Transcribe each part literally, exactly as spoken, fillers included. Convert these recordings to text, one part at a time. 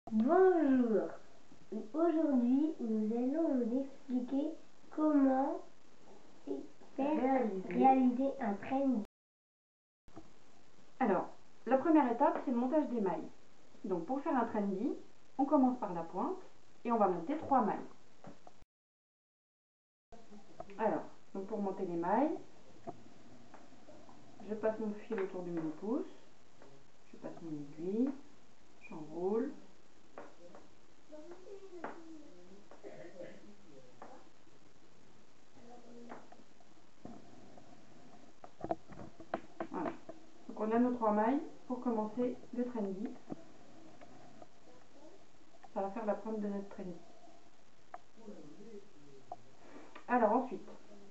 Bonjour, aujourd'hui nous allons vous expliquer comment faire réaliser, réaliser un trendy. Alors, la première étape c'est le montage des mailles. Donc pour faire un trendy, on commence par la pointe et on va monter trois mailles. Alors, donc pour monter les mailles, je passe mon fil autour de mon pouce, je passe mon aiguille, j'enroule. Voilà. Donc on a nos trois mailles pour commencer le trendy. Ça va faire la pointe de notre trendy. Alors ensuite,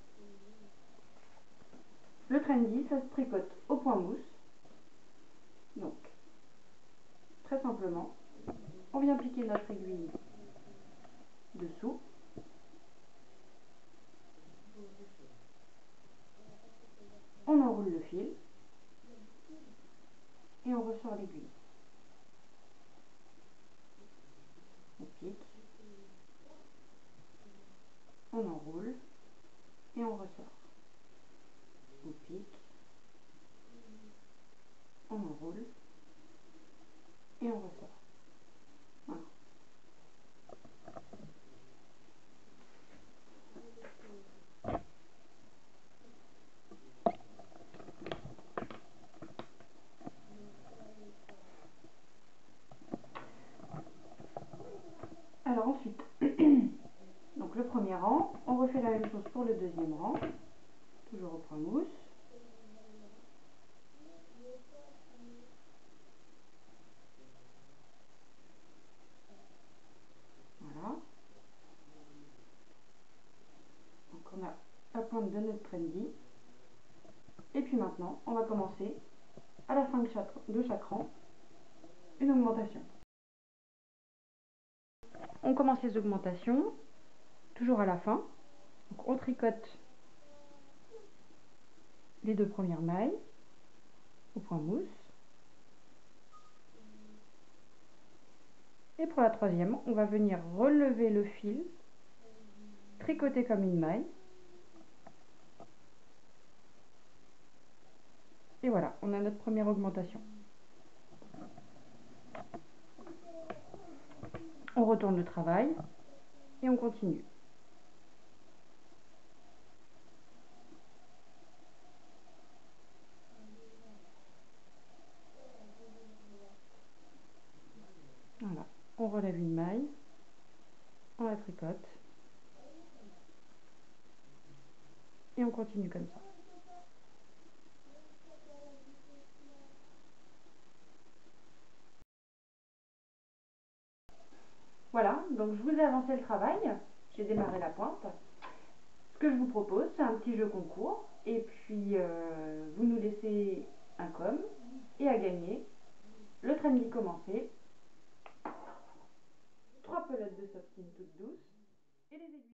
le trendy, ça se tricote au point mousse. Donc, très simplement, on vient piquer notre aiguille dessous. On enroule le fil et on ressort l'aiguille. On pique, on enroule et on ressort. On pique, on enroule et on ressort. Voilà. Alors ensuite, donc le premier rang, on refait la même chose pour le deuxième rang, toujours au point mousse. Voilà. Donc on a la pointe de notre trendy. Et puis maintenant, on va commencer à la fin de chaque, de chaque rang une augmentation. On commence les augmentations toujours à la fin. Donc on tricote les deux premières mailles au point mousse. Et pour la troisième, on va venir relever le fil, tricoter comme une maille. Et voilà, on a notre première augmentation. On retourne le travail et on continue. Voilà, on relève une maille, on la tricote et on continue comme ça. Voilà, donc je vous ai avancé le travail, j'ai démarré la pointe. Ce que je vous propose, c'est un petit jeu concours, et puis euh, vous nous laissez un com, et à gagner, le trendy commencé, trois pelotes de softine toutes douces, et les aiguilles.